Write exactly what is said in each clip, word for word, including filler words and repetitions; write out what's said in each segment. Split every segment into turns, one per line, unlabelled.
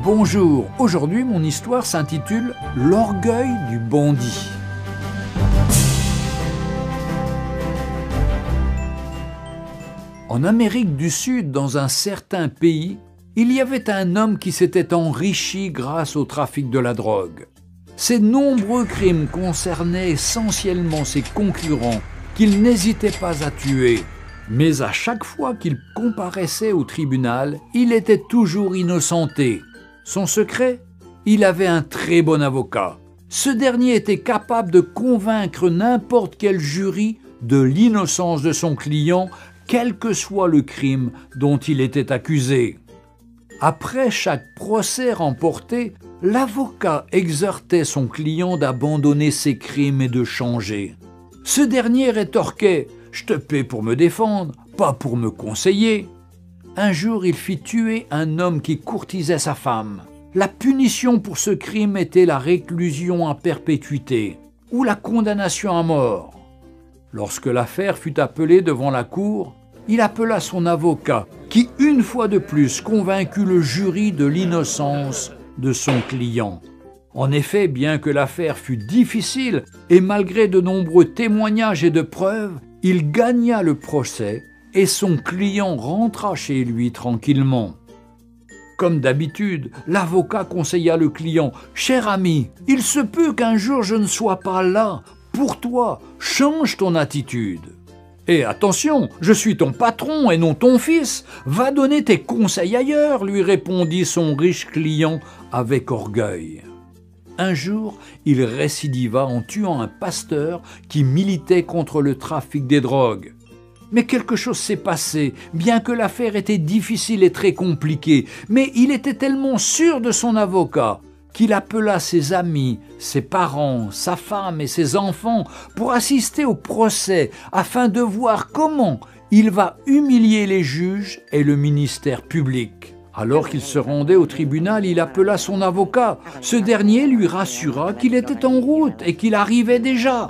Bonjour, aujourd'hui mon histoire s'intitule « L'orgueil du bandit ». En Amérique du Sud, dans un certain pays, il y avait un homme qui s'était enrichi grâce au trafic de la drogue. Ses nombreux crimes concernaient essentiellement ses concurrents qu'il n'hésitait pas à tuer. Mais à chaque fois qu'il comparaissait au tribunal, il était toujours innocenté. Son secret? Il avait un très bon avocat. Ce dernier était capable de convaincre n'importe quel jury de l'innocence de son client, quel que soit le crime dont il était accusé. Après chaque procès remporté, l'avocat exhortait son client d'abandonner ses crimes et de changer. Ce dernier rétorquait « Je te paie pour me défendre, pas pour me conseiller ». Un jour, il fit tuer un homme qui courtisait sa femme. La punition pour ce crime était la réclusion à perpétuité ou la condamnation à mort. Lorsque l'affaire fut appelée devant la cour, il appela son avocat qui, une fois de plus, convaincut le jury de l'innocence de son client. En effet, bien que l'affaire fût difficile et malgré de nombreux témoignages et de preuves, il gagna le procès et son client rentra chez lui tranquillement. Comme d'habitude, l'avocat conseilla le client « Cher ami, il se peut qu'un jour je ne sois pas là. Pour toi, change ton attitude. Et attention, je suis ton patron et non ton fils. Va donner tes conseils ailleurs, lui répondit son riche client avec orgueil. Un jour, il récidiva en tuant un pasteur qui militait contre le trafic des drogues. Mais quelque chose s'est passé, bien que l'affaire était difficile et très compliquée. Mais il était tellement sûr de son avocat qu'il appela ses amis, ses parents, sa femme et ses enfants pour assister au procès afin de voir comment il va humilier les juges et le ministère public. Alors qu'il se rendait au tribunal, il appela son avocat. Ce dernier lui rassura qu'il était en route et qu'il arrivait déjà.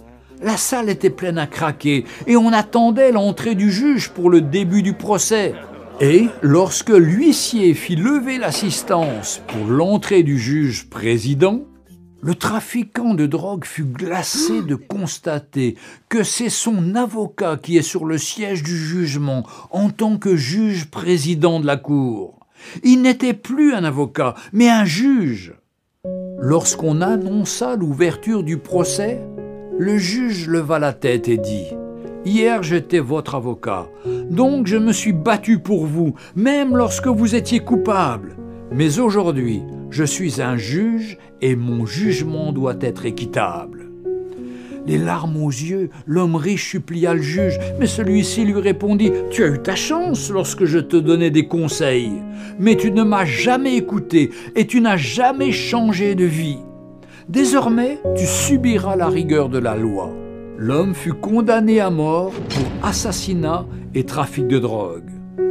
La salle était pleine à craquer et on attendait l'entrée du juge pour le début du procès. Et lorsque l'huissier fit lever l'assistance pour l'entrée du juge président, le trafiquant de drogue fut glacé de constater que c'est son avocat qui est sur le siège du jugement en tant que juge président de la cour. Il n'était plus un avocat, mais un juge. Lorsqu'on annonça l'ouverture du procès, le juge leva la tête et dit « Hier, j'étais votre avocat, donc je me suis battu pour vous, même lorsque vous étiez coupable. Mais aujourd'hui, je suis un juge et mon jugement doit être équitable. » Les larmes aux yeux, l'homme riche supplia le juge, mais celui-ci lui répondit « Tu as eu ta chance lorsque je te donnais des conseils, mais tu ne m'as jamais écouté et tu n'as jamais changé de vie. Désormais, tu subiras la rigueur de la loi. » L'homme fut condamné à mort pour assassinat et trafic de drogue.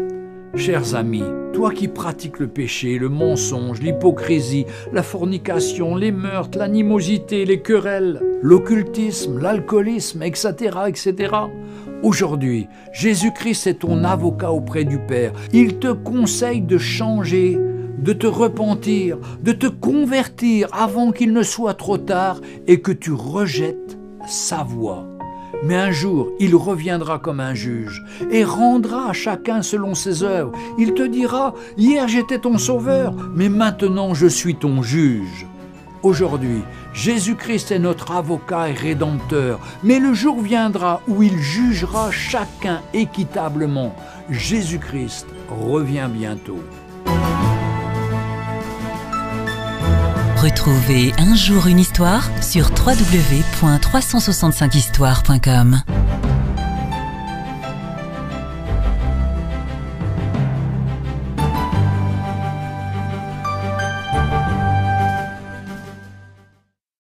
Chers amis, toi qui pratiques le péché, le mensonge, l'hypocrisie, la fornication, les meurtres, l'animosité, les querelles, l'occultisme, l'alcoolisme, et cetera, et cetera. Aujourd'hui, Jésus-Christ est ton avocat auprès du Père. Il te conseille de changer, de te repentir, de te convertir avant qu'il ne soit trop tard et que tu rejettes sa voix. Mais un jour, il reviendra comme un juge et rendra à chacun selon ses œuvres. Il te dira « Hier j'étais ton sauveur, mais maintenant je suis ton juge. » Aujourd'hui, Jésus-Christ est notre avocat et rédempteur, mais le jour viendra où il jugera chacun équitablement. Jésus-Christ revient bientôt.
Retrouvez Un jour une histoire sur w w w point trois cent soixante-cinq histoire point com.